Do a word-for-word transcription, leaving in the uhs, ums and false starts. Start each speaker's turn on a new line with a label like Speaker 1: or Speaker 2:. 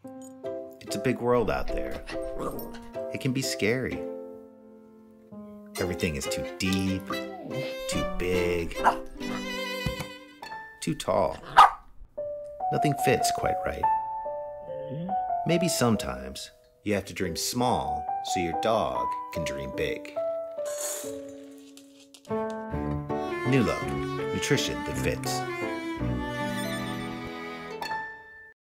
Speaker 1: It's a big world out there. It can be scary. Everything is too deep, too big, too tall. Nothing fits quite right. Maybe sometimes you have to dream small so your dog can dream big. Nulo, nutrition that fits.